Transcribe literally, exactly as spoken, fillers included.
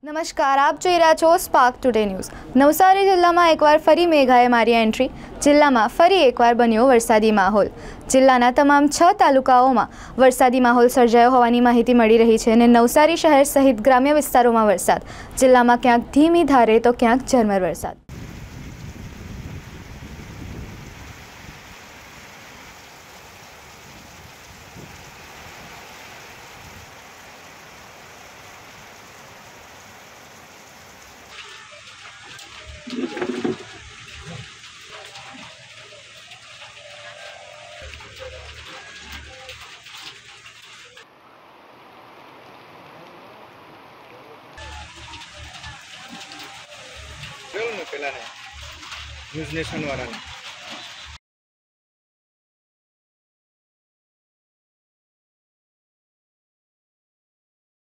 નમસ્કાર, આપ જોઈ રહ્યા છો સ્પાર્ક ટુડે ન્યૂઝ। નવસારી જિલ્લામાં એકવાર ફરી મેઘાએ મારી એન્ટ્રી। જિલ્લામાં ફરી એકવાર બન્યો વરસાદી માહોલ। જિલ્લાના તમામ છ તાલુકાઓમાં વરસાદી માહોલ સર્જાયો હોવાની માહિતી મળી રહી છે અને નવસારી શહેર સહિત ગ્રામ્ય વિસ્તારોમાં વરસાદ। જિલ્લામાં ક્યાંક ધીમી ધારે તો ક્યાંક ઝરમર વરસાદ। પેલા ને ન્યૂઝ નેશન વાળાને